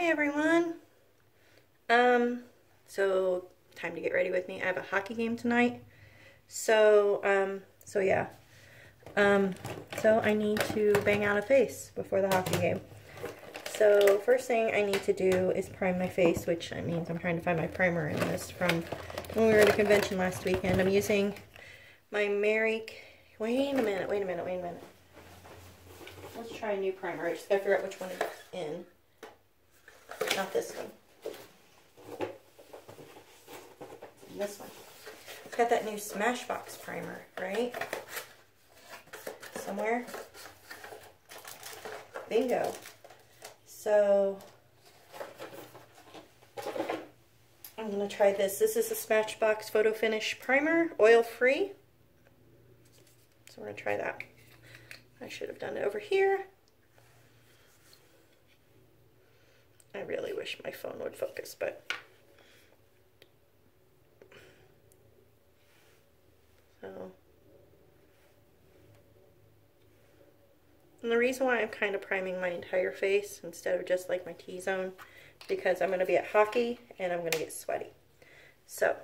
Hi everyone. So time to get ready with me. I have a hockey game tonight. Yeah. So I need to bang out a face before the hockey game. So first thing I need to do is prime my face, which means I'm trying to find my primer in this from when we were at a convention last weekend. I'm using my wait a minute. Let's try a new primer. I just gotta figure out which one it's in. Not this one. This one. It's got that new Smashbox primer, right? Somewhere. Bingo. So I'm gonna try this. This is a Smashbox Photo Finish Primer, oil-free. So we're gonna try that. I should have done it over here. I really wish my phone would focus, but and the reason why I'm kind of priming my entire face instead of just like my T-zone, because I'm going to be at hockey and I'm going to get sweaty. So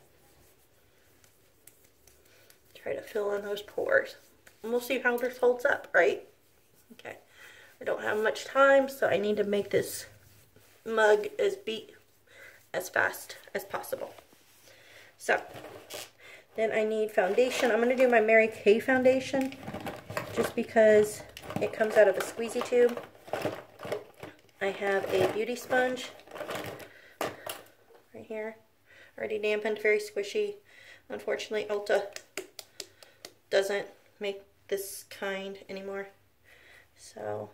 try to fill in those pores. And we'll see how this holds up, right? Okay. I don't have much time, so I need to make this mug beat as fast as possible. So then I need foundation. I'm going to do my Mary Kay foundation just because it comes out of a squeezy tube. I have a beauty sponge right here, already dampened, very squishy. Unfortunately, Ulta doesn't make this kind anymore, so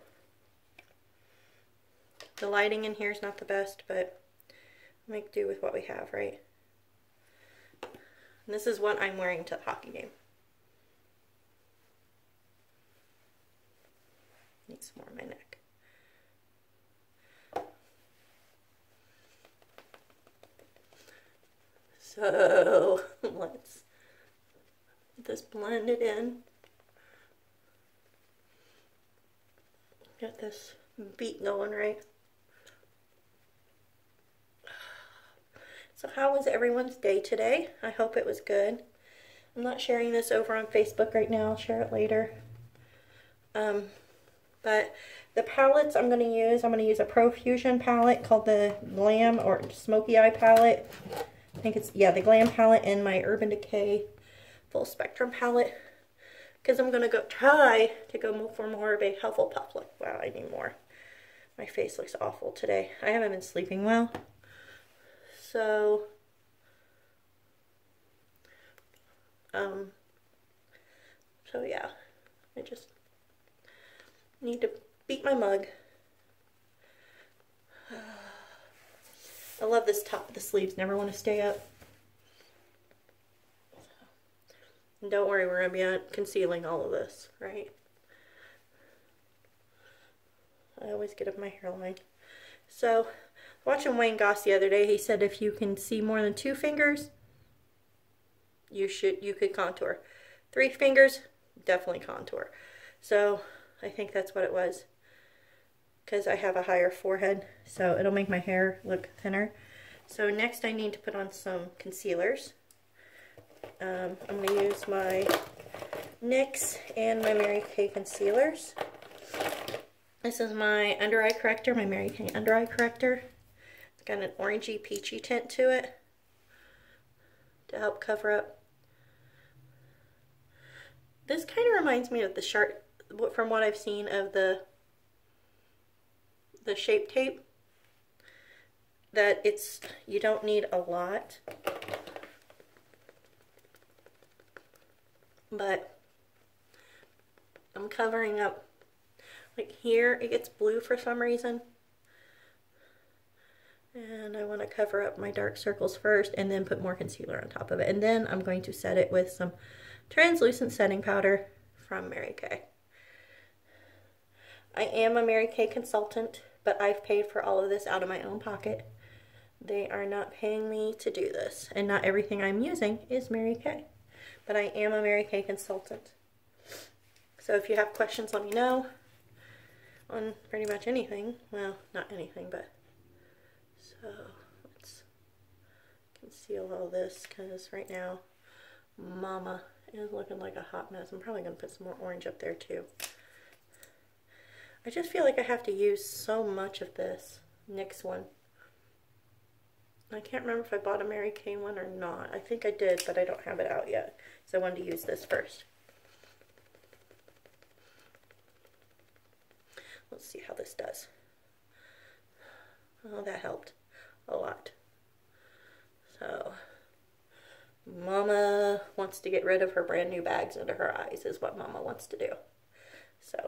the lighting in here is not the best, but I'll make do with what we have, right? And this is what I'm wearing to the hockey game. Need some more on my neck. So let's get this blended in. Get this beat going, right? So how was everyone's day today? I hope it was good. I'm not sharing this over on Facebook right now. I'll share it later. But the palettes I'm going to use a Profusion palette called the Glam or Smoky Eye palette. I think it's, yeah, the Glam palette, and my Urban Decay Full Spectrum palette. Because I'm going to try to go for more of a Hufflepuff look. Wow, I need more. My face looks awful today. I haven't been sleeping well. So, yeah, I just need to beat my mug. I love this top of the sleeves, never want to stay up. And don't worry, we're going to be concealing all of this, right? I always get up my hairline. So, watching Wayne Goss the other day, he said if you can see more than 2 fingers, you could contour. 3 fingers, definitely contour. So I think that's what it was, because I have a higher forehead, so it'll make my hair look thinner. So next I need to put on some concealers. I'm going to use my NYX and my Mary Kay concealers. This is my under eye corrector, my Mary Kay under eye corrector. It's got an orangey peachy tint to it to help cover up. This kind of reminds me of the from what I've seen of the Shape Tape, that you don't need a lot, but I'm covering up, like here it gets blue for some reason, and I want to cover up my dark circles first and then put more concealer on top of it, and then I'm going to set it with some translucent setting powder from Mary Kay. I am a Mary Kay consultant, but I've paid for all of this out of my own pocket. They are not paying me to do this, and not everything I'm using is Mary Kay, but I am a Mary Kay consultant. So if you have questions, let me know on pretty much anything. Well, not anything, but So let's conceal all this because right now Mama is looking like a hot mess. I'm probably going to put some more orange up there too. I just feel like I have to use so much of this NYX one. I can't remember if I bought a Mary Kay one or not. I think I did, but I don't have it out yet. So I wanted to use this first. Let's see how this does. Oh, that helped a lot. So, Mama wants to get rid of her brand new bags under her eyes is what Mama wants to do. So,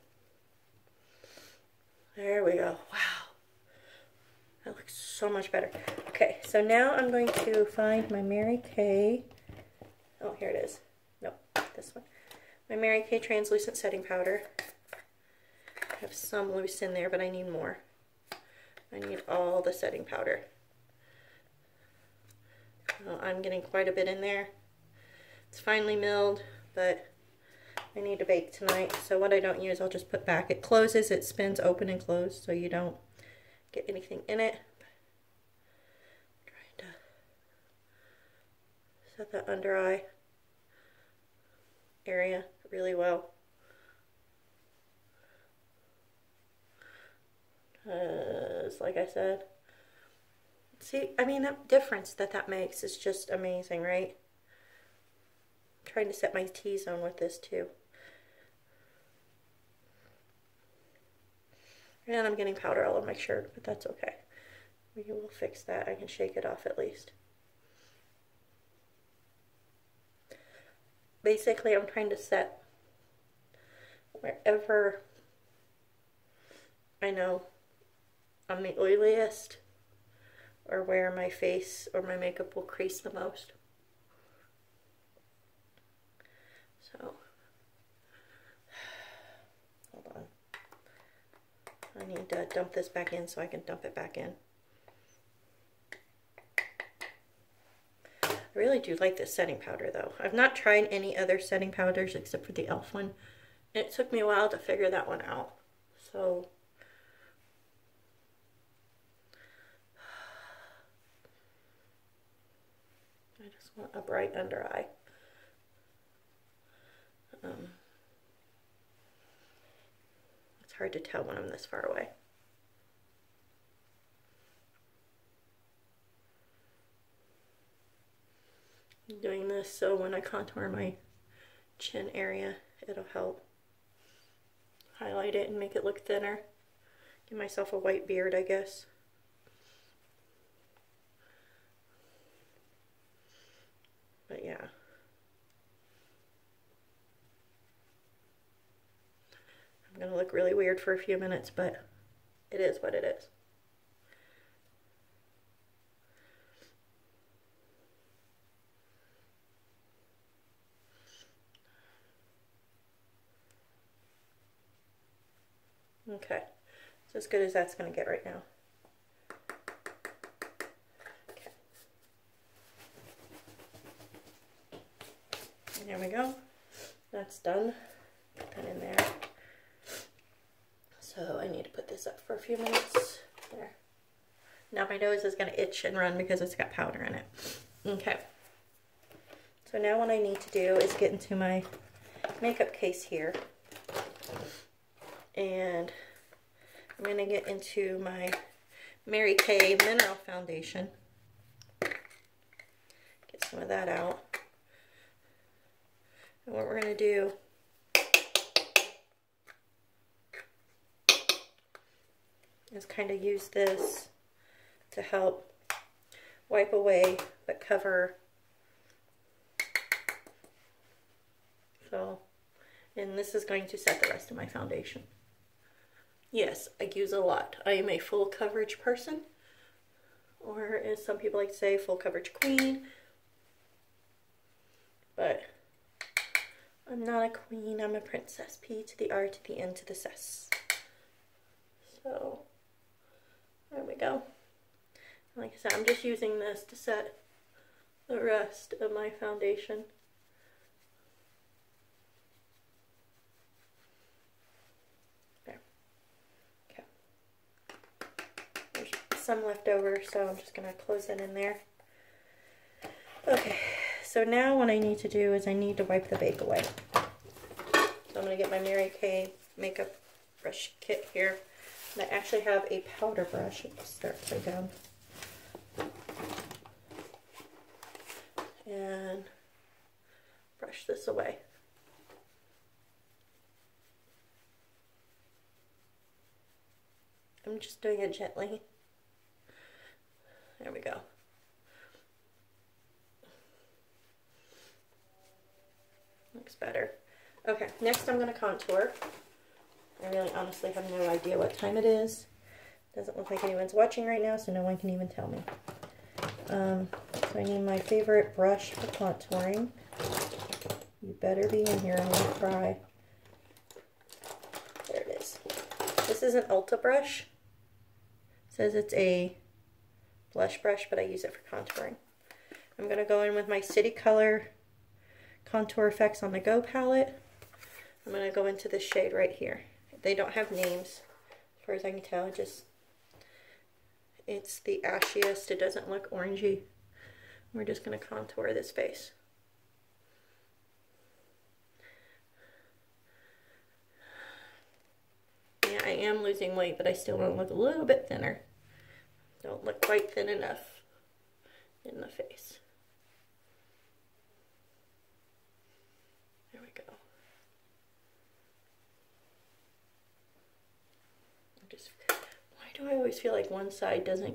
there we go. Wow. That looks so much better. Okay, so now I'm going to find my Mary Kay. Oh, here it is. Nope, this one. My Mary Kay translucent setting powder. I have some loose in there, but I need more. I need all the setting powder. Well, I'm getting quite a bit in there. It's finely milled, but I need to bake tonight. So what I don't use, I'll just put back. It closes, it spins open and closed, so you don't get anything in it. I'm trying to set that under eye area really well. Like I said, see, I mean, that difference that makes is just amazing, right? I'm trying to set my T-zone with this too. And I'm getting powder all on my shirt, but that's okay. We will fix that. I can shake it off at least. Basically, I'm trying to set wherever I know I'm the oiliest or where my face or my makeup will crease the most. So, hold on. I need to dump this back in so I can dump it back in. I really do like this setting powder though. I've not tried any other setting powders except for the e.l.f. one. And it took me a while to figure that one out. So, I just want a bright under eye. It's hard to tell when I'm this far away. I'm doing this so when I contour my chin area, it'll help highlight it and make it look thinner. Give myself a white beard, I guess. But yeah. I'm gonna look really weird for a few minutes, but it is what it is. Okay, it's as good as that's gonna get right now. Okay. There we go. That's done. Put that in there. So I need to put this up for a few minutes. There. Now my nose is going to itch and run because it's got powder in it. Okay. So now what I need to do is get into my makeup case here. And I'm going to get into my Mary Kay Mineral Foundation. Get some of that out. And what we're going to do is kind of use this to help wipe away but cover. So, and this is going to set the rest of my foundation. Yes, I use a lot. I am a full coverage person, or as some people like to say, full coverage queen. But I'm not a queen, I'm a princess. P to the R to the N to the S. So, there we go. Like I said, I'm just using this to set the rest of my foundation. There. Okay. There's some left over, so I'm just going to close that in there. Okay, so now what I need to do is I need to wipe the bake away. So I'm going to get my Mary Kay makeup brush kit here. And I actually have a powder brush. It's there upside down. And brush this away. I'm just doing it gently. There we go. Looks better. Okay, next I'm going to contour. I really honestly have no idea what time it is. Doesn't look like anyone's watching right now, so no one can even tell me. So I need my favorite brush for contouring. You better be in here, I'm going to cry. There it is. This is an Ulta brush. It says it's a blush brush, but I use it for contouring. I'm going to go in with my City Color Contour Effects on the Go palette. I'm going to go into this shade right here. They don't have names, as far as I can tell. It's the ashiest. It doesn't look orangey. We're just going to contour this face. Yeah, I am losing weight, but I still want to look a little bit thinner. Don't look quite thin enough in the face. There we go. Why do I always feel like one side doesn't,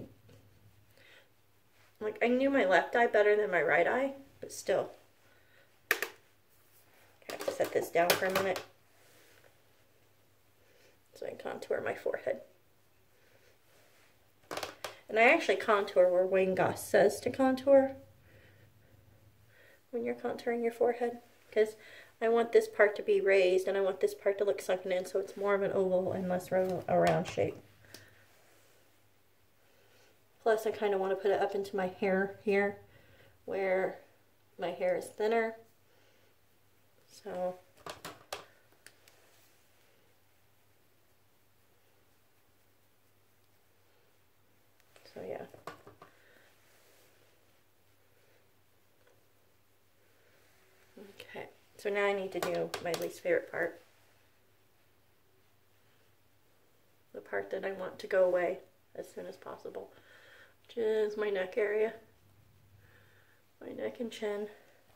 like I knew my left eye better than my right eye, but still. I have to set this down for a minute so I can contour my forehead. And I actually contour where Wayne Goss says to contour when you're contouring your forehead, because I want this part to be raised and I want this part to look sunken in, so it's more of an oval and less a round shape. Plus I kind of want to put it up into my hair here where my hair is thinner. So yeah. Okay, so now I need to do my least favorite part. The part that I want to go away as soon as possible, which is my neck area. My neck and chin.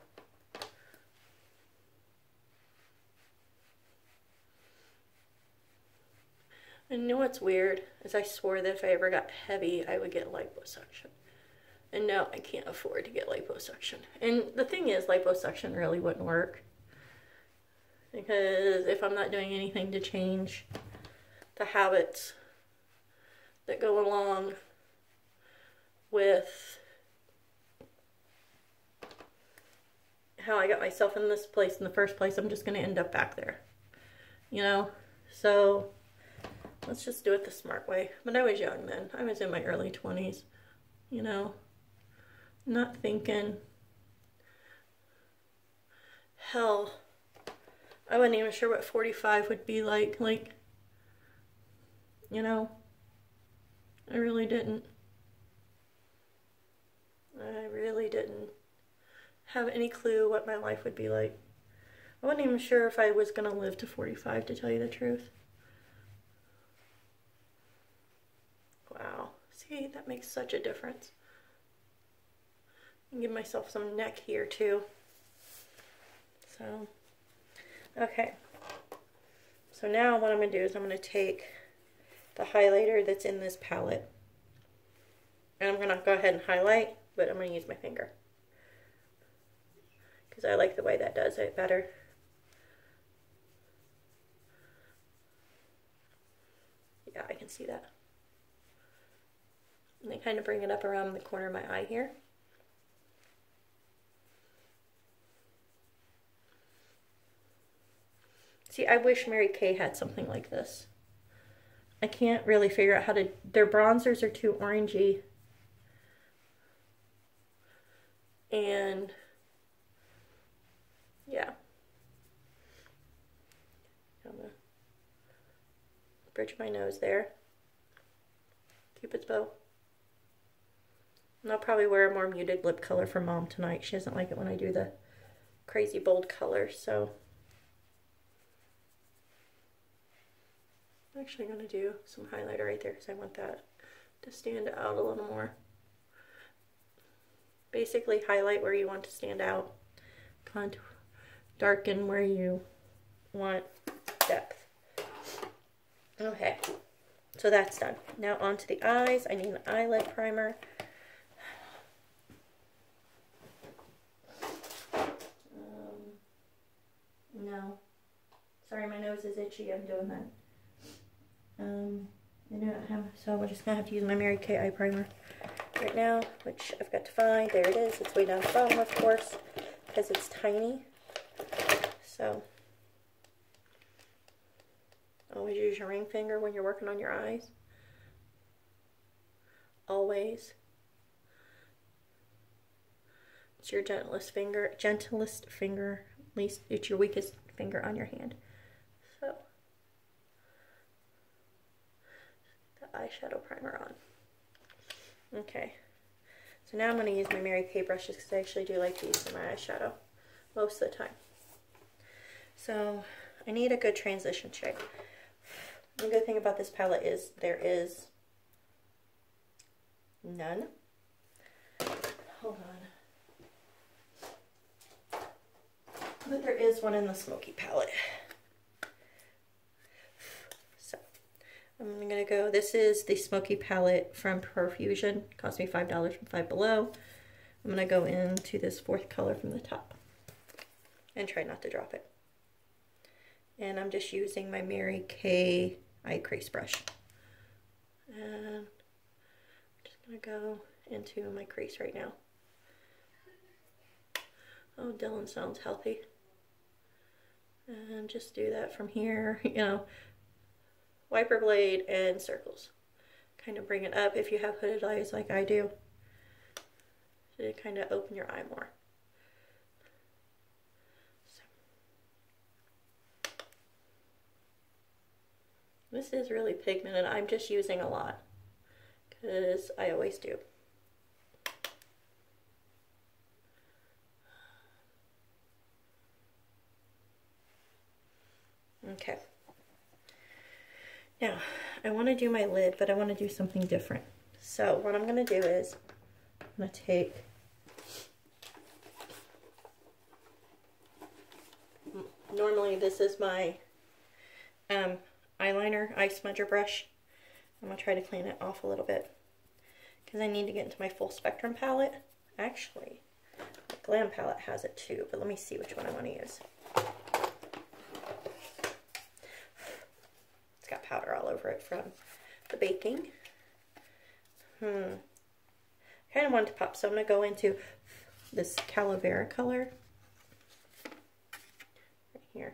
And you know what's weird is I swore that if I ever got heavy, I would get liposuction. And no, I can't afford to get liposuction. And the thing is, liposuction really wouldn't work. Because if I'm not doing anything to change the habits that go along with how I got myself in this place in the first place, I'm just going to end up back there. You know? So let's just do it the smart way. But I was young then. I was in my early 20s, you know, not thinking, hell, I wasn't even sure what 45 would be like, you know, I really didn't. I really didn't have any clue what my life would be like. I wasn't even sure if I was going to live to 45, to tell you the truth. Wow, see, that makes such a difference. Give myself some neck here too. So, okay. So now what I'm going to do is I'm going to take the highlighter that's in this palette. And I'm going to go ahead and highlight, but I'm going to use my finger. Because I like the way that does it better. Yeah, I can see that. And I kind of bring it up around the corner of my eye here. See, I wish Mary Kay had something like this. I can't really figure out how to... Their bronzers are too orangey. And... yeah. I'm gonna bridge my nose there. Cupid's bow. And I'll probably wear a more muted lip color for Mom tonight. She doesn't like it when I do the crazy bold color, so I'm actually going to do some highlighter right there because I want that to stand out a little more. Basically highlight where you want to stand out, contour, darken where you want depth. Okay, so that's done. Now onto the eyes. I need an eyelid primer. No, sorry, my nose is itchy. I'm doing that. I don't have, so we're just gonna have to use my Mary Kay eye primer right now, which I've got to find. There it is. It's way down the bottom, of course, because it's tiny. So always use your ring finger when you're working on your eyes. Always. It's your gentlest finger, at least it's your weakest finger on your hand. So the eyeshadow primer on. Okay, so now I'm going to use my Mary Kay brushes because I actually do like to use my eyeshadow most of the time. So I need a good transition shade. The good thing about this palette is there is none. Hold on. But there is one in the Smoky palette. So I'm going to go, this is the Smoky palette from Profusion. It cost me $5 from Five Below. I'm going to go into this fourth color from the top and try not to drop it. And I'm just using my Mary Kay eye crease brush. And I'm just going to go into my crease right now. Oh, Dylan sounds healthy. And just do that from here, you know, wiper blade and circles. Kind of bring it up if you have hooded eyes like I do. To kind of open your eye more. This is really pigmented. I'm just using a lot because I always do. Okay. Now, I want to do my lid, but I want to do something different. So what I'm going to do is I'm going to take normally this is my eyeliner eye smudger brush. I'm going to try to clean it off a little bit because I need to get into my full spectrum palette. Actually, the Glam palette has it too, but let me see which one I want to use. It's got powder all over it from the baking. I kind of wanted to pop, so I'm going to go into this Calavera color right here.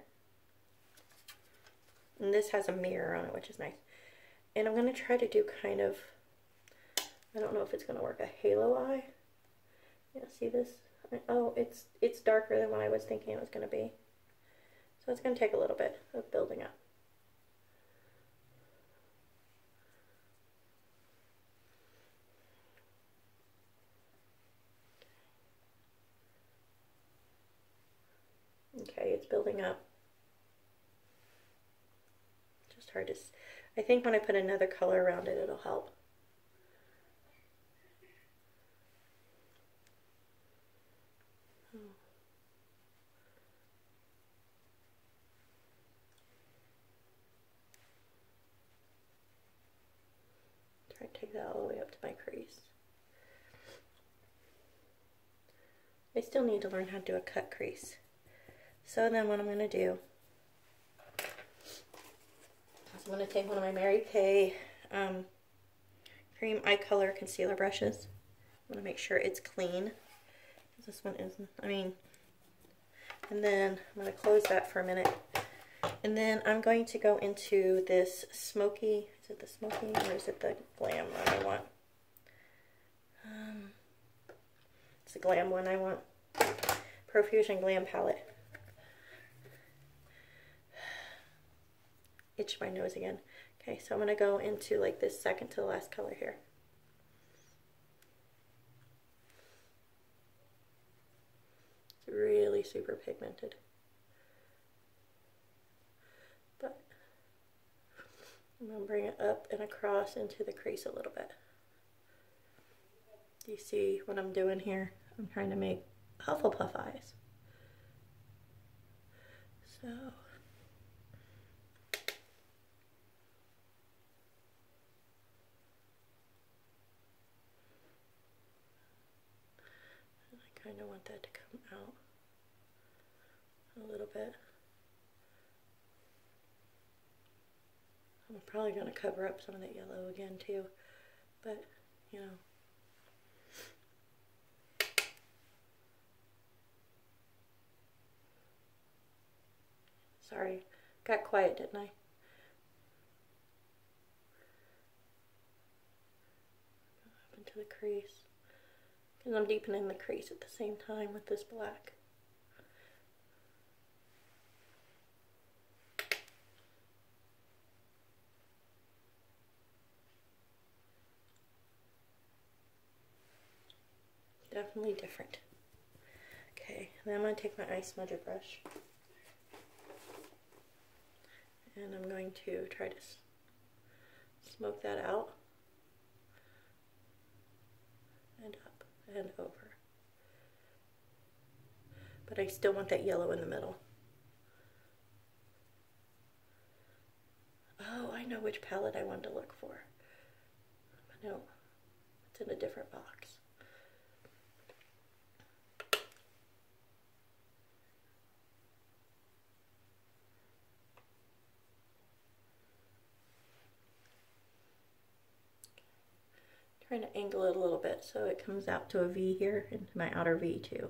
And this has a mirror on it, which is nice. And I'm going to try to do kind of, I don't know if it's going to work, a halo eye. Yeah, see this? Oh, it's darker than what I was thinking it was going to be. So it's going to take a little bit of building up. Okay, it's building up. Just hard to, I think when I put another color around it, it'll help. Try to take that all the way up to my crease. I still need to learn how to do a cut crease. So then what I'm going to do is I'm going to take one of my Mary Kay Cream Eye Color Concealer brushes. I'm going to make sure it's clean. This one isn't, and then I'm going to close that for a minute. And then I'm going to go into this Smoky, is it the Smoky or is it the Glam one I want? It's the Glam one I want. Profusion Glam palette. Itch my nose again. Okay, so I'm going to go into like this second to the last color here. It's really super pigmented. But I'm going to bring it up and across into the crease a little bit. Do you see what I'm doing here? I'm trying to make Hufflepuff eyes. So I kind of want that to come out a little bit. I'm probably going to cover up some of that yellow again too, but you know. Sorry, got quiet, didn't I? Up into the crease, because I'm deepening the crease at the same time with this black. Definitely different. Okay, then I'm going to take my eye smudger brush. And I'm going to try to smoke that out. And up and over. But I still want that yellow in the middle. Oh, I know which palette I want to look for. But no, it's in a different box. Trying to angle it a little bit so it comes out to a V here, into my outer V too.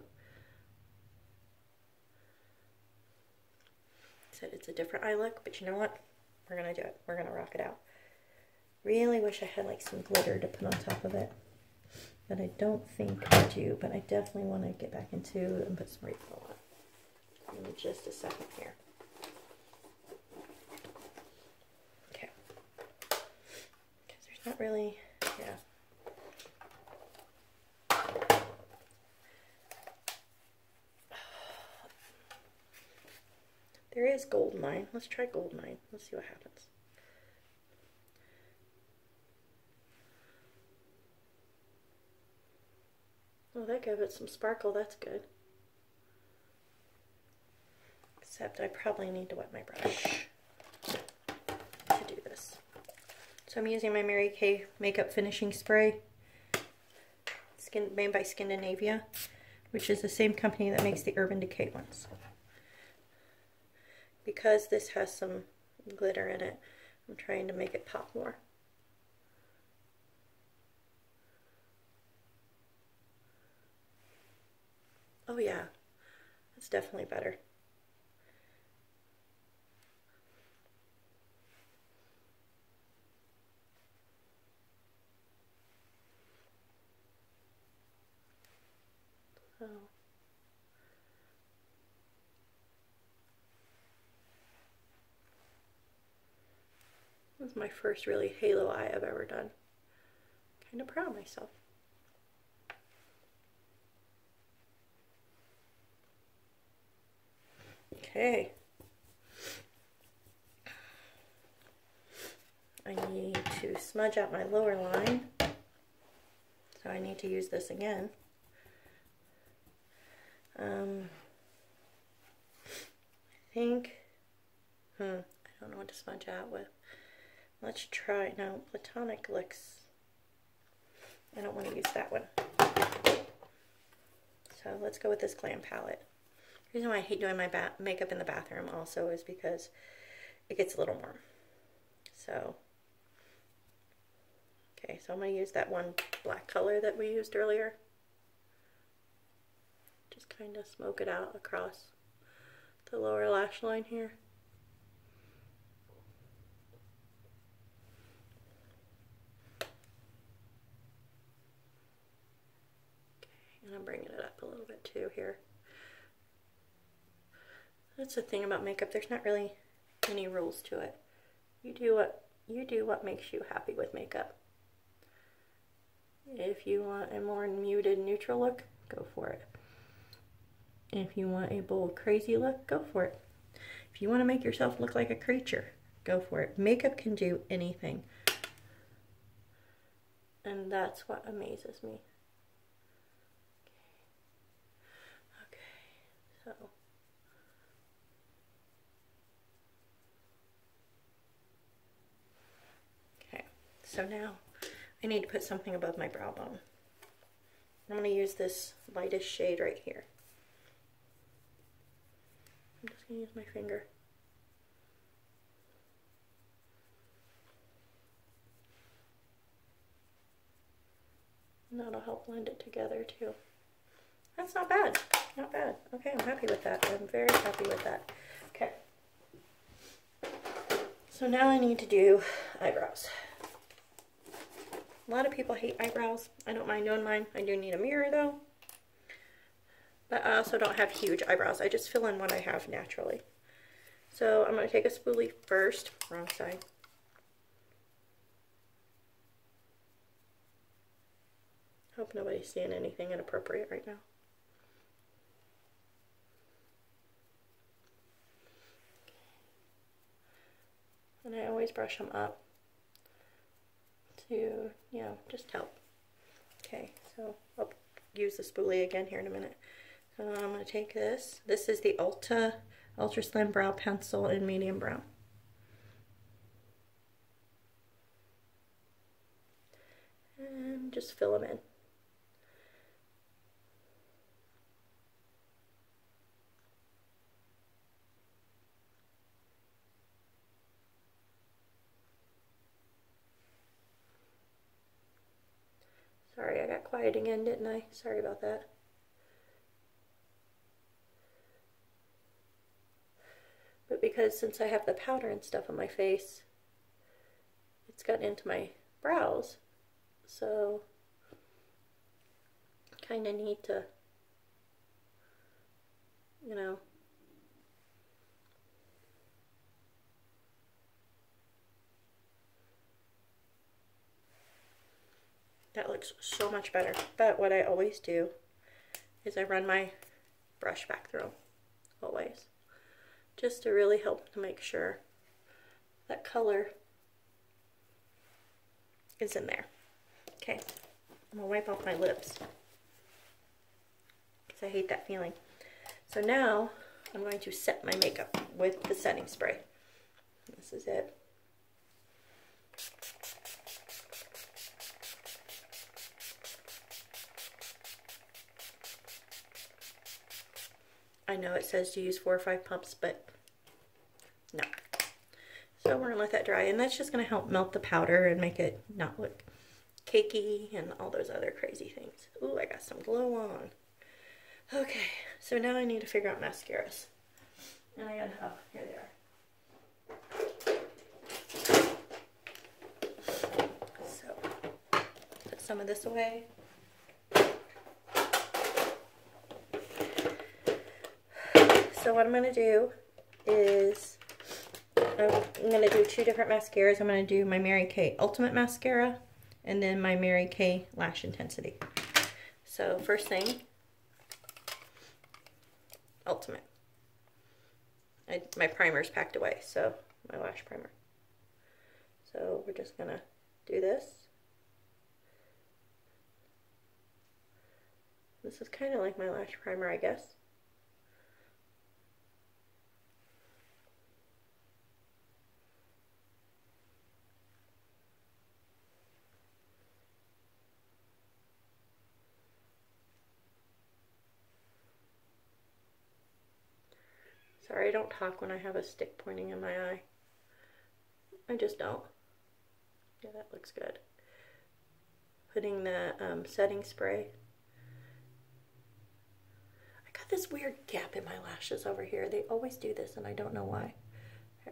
Said it's a different eye look, but you know what? We're gonna do it. We're gonna rock it out. Really wish I had like some glitter to put on top of it, but I don't think I do. But I definitely want to get back into and put some refill on. In just a second here. Okay. Because there's not really, yeah. There is Goldeneye. Let's try Goldeneye. Let's see what happens. Oh, that gave it some sparkle. That's good. Except I probably need to wet my brush to do this. So I'm using my Mary Kay Makeup Finishing Spray, made by Skindinavia, which is the same company that makes the Urban Decay ones. Because this has some glitter in it, I'm trying to make it pop more. Oh yeah, it's definitely better. Oh. This is my first really halo eye I've ever done. Kind of proud of myself. Okay. I need to smudge out my lower line. So I need to use this again. I think, I don't know what to smudge out with. Let's try, no, Platonic looks, I don't want to use that one. So let's go with this Glam palette. The reason why I hate doing my makeup in the bathroom also is because it gets a little warm. So, okay, so I'm going to use that one black color that we used earlier. Just kind of smoke it out across the lower lash line here. And I'm bringing it up a little bit too here. That's the thing about makeup, there's not really any rules to it. You do what makes you happy with makeup. If you want a more muted, neutral look, go for it. If you want a bold, crazy look, go for it. If you want to make yourself look like a creature, go for it. Makeup can do anything. And that's what amazes me. Okay, so. Okay, so now I need to put something above my brow bone. I'm going to use this lightest shade right here. I'm just going to use my finger. And that'll help blend it together too. That's not bad. Not bad. Okay, I'm happy with that. I'm very happy with that. Okay. So now I need to do eyebrows. A lot of people hate eyebrows. I don't mind doing mine. I do need a mirror though. But I also don't have huge eyebrows. I just fill in what I have naturally. So I'm going to take a spoolie first. Wrong side. Hope nobody's seeing anything inappropriate right now. And I always brush them up to, you know, just help. Okay, so I'll use the spoolie again here in a minute. So I'm going to take this. This is the Ulta Ultra Slim Brow Pencil in medium brown. And just fill them in. Sorry, I got quiet again, didn't I? Sorry about that. But because since I have the powder and stuff on my face, it's gotten into my brows, so kind of need to, you know, that looks so much better. But what I always do is I run my brush back through, always, just to really help to make sure that color is in there. Okay, I'm gonna wipe off my lips because I hate that feeling. So now I'm going to set my makeup with the setting spray. This is it. I know it says to use 4 or 5 pumps, but no. So we're going to let that dry, and that's just going to help melt the powder and make it not look cakey and all those other crazy things. Ooh, I got some glow on. Okay, so now I need to figure out mascaras. And I got, oh, here they are. So, put some of this away. So what I'm going to do is, I'm going to do 2 different mascaras. I'm going to do my Mary Kay Ultimate Mascara and then my Mary Kay Lash Intensity. So first thing, Ultimate. My primer's packed away, so my lash primer. So we're just going to do this. This is kind of like my lash primer, I guess. Sorry, I don't talk when I have a stick pointing in my eye. I just don't. Yeah, that looks good. Putting the setting spray. I got this weird gap in my lashes over here. They always do this and I don't know why. Here.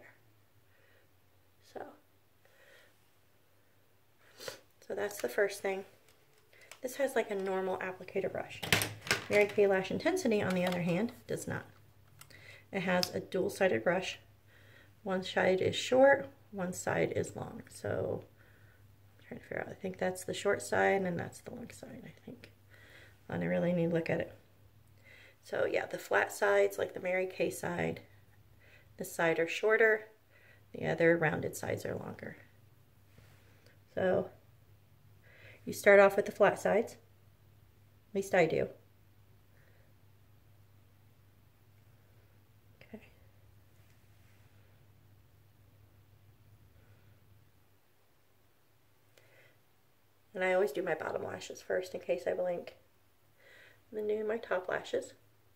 So that's the first thing. This has like a normal applicator brush. Mary Kay Lash Intensity, on the other hand, does not. It has a dual-sided brush. One side is short, one side is long. So I'm trying to figure out, I think that's the short side and that's the long side, I think. And I really need to look at it. So yeah, the flat sides, like the Mary Kay side, this side are shorter. The other rounded sides are longer. So you start off with the flat sides. At least I do. Okay. And I always do my bottom lashes first in case I blink. And then do my top lashes.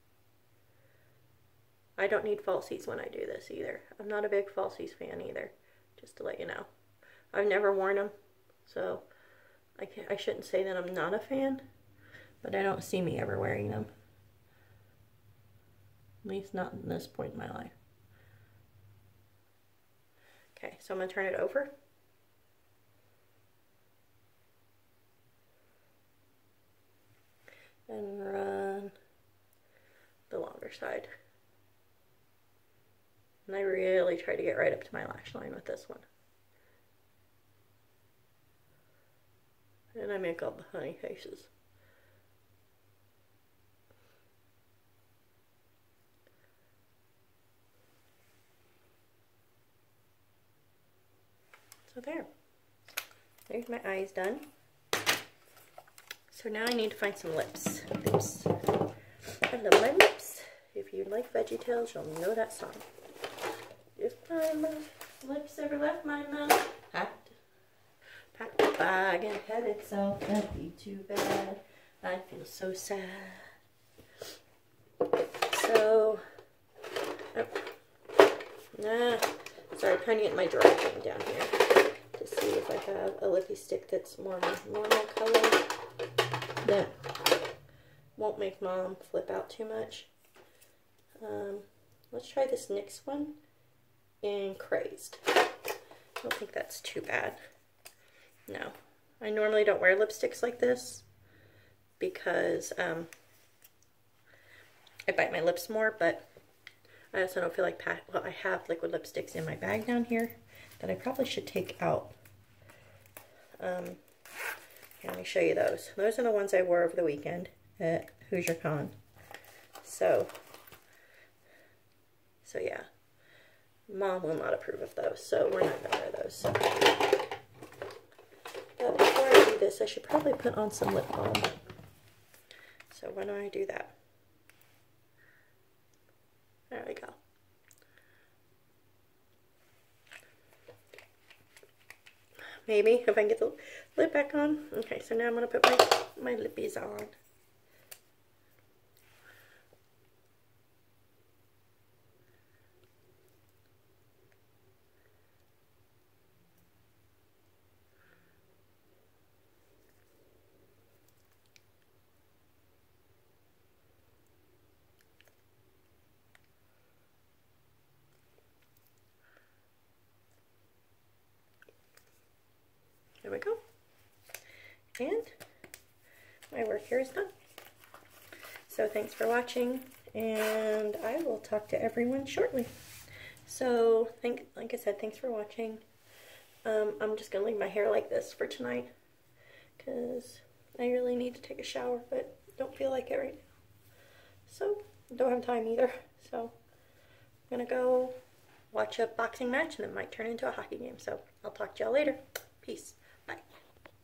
I don't need falsies when I do this either. I'm not a big falsies fan either, just to let you know. I've never worn them, so I shouldn't say that I'm not a fan, but I don't see me ever wearing them. At least not in this point in my life. Okay, so I'm going to turn it over. And run the longer side. And I really try to get right up to my lash line with this one. And I make all the honey faces. So there's my eyes done. So now I need to find some lips. Oops. I love my lips. If you like VeggieTales, you'll know that song. If my lips ever left my mouth, packed the bag and headed south, that'd be too bad. I'd feel so sad. So, sorry, I'm trying to get my dry thing down here to see if I have a lippy stick that's more normal color that won't make Mom flip out too much. Let's try this NYX one in Crazed. I don't think that's too bad. No, I normally don't wear lipsticks like this because I bite my lips more, but I also don't feel like well, I have liquid lipsticks in my bag down here that I probably should take out. Here, let me show you those. Those are the ones I wore over the weekend at Hoosier Con. So yeah, Mom will not approve of those, so we're not gonna wear those. But before I do this, I should probably put on some lip balm. So why don't I do that? There we go. Maybe if I can get the lip back on. Okay, so now I'm gonna put my lippies on. There we go. And my work here is done. So thanks for watching, and I will talk to everyone shortly. So like I said, thanks for watching. I'm just gonna leave my hair like this for tonight because I really need to take a shower, but don't feel like it right now. So don't have time either. So I'm gonna go watch a boxing match, and it might turn into a hockey game. So I'll talk to y'all later. Peace.